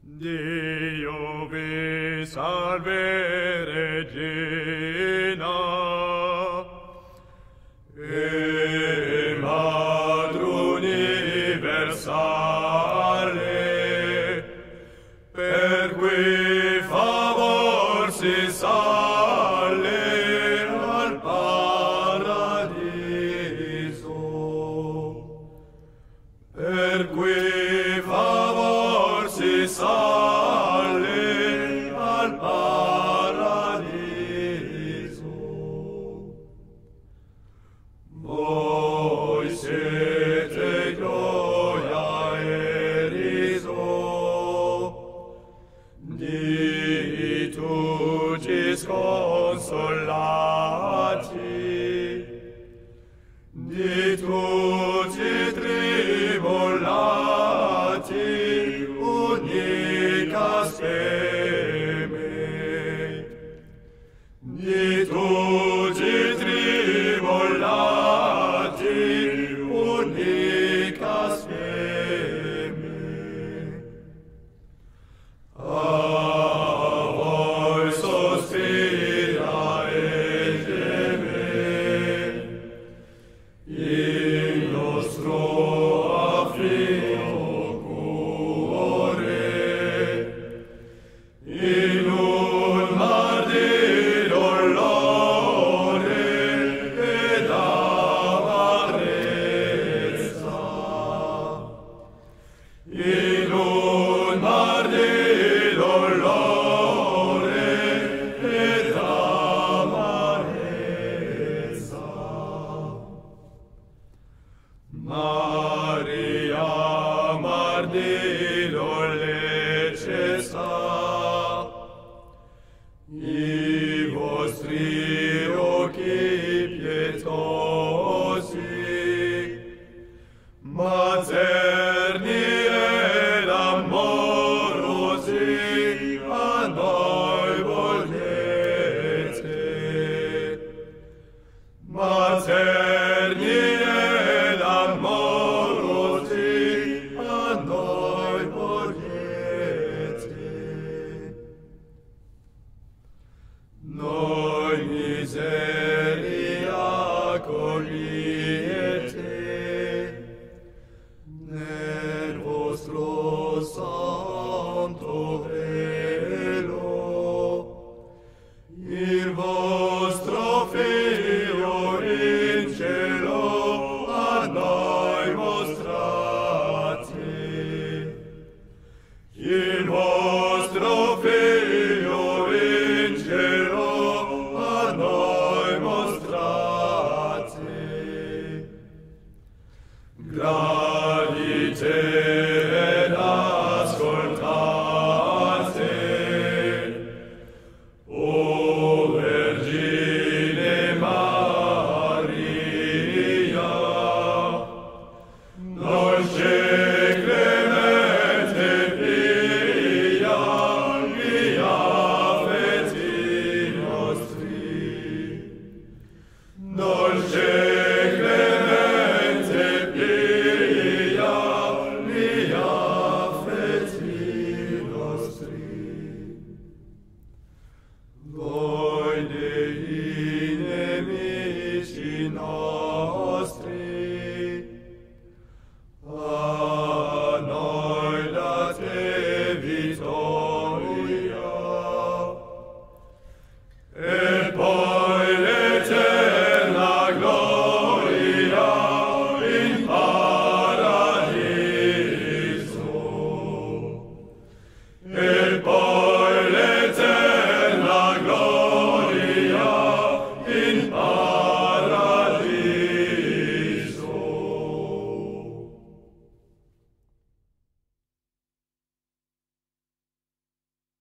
Dio vi salve Regina, e Madre universale, per cui favor si sale al paradiso, per cui favor si sale al paradiso. Voi siete gioia e riso di tutti sconsolati, di tutti tribulati, unica speme, di tutti tribulati, unica speme. A voi sospira e geme il nostro afflitto cuore, in un mar di dolore ed amarezza, in un mar di dolore ed amarezza. Maria, mar di dolce sta, i vostri occhi pietosi, materni ed amorosi, a noi volgete. Materni ed amorosi, a noi volgete. Noi miseri accogliete nel vostro santo velo, il vostro Figlio in cielo a noi mostrate, il vostro Figlio in cielo a noi mostrate. Gradite ed ascoltate, o Vergine Maria, dolce clemente pia, gli affetti nostri. Dolce clemente pia, gli affetti nostri. Voi dei nemici nostri, a noi date vittoria, e poi l'eterna gloria in paradiso, e poi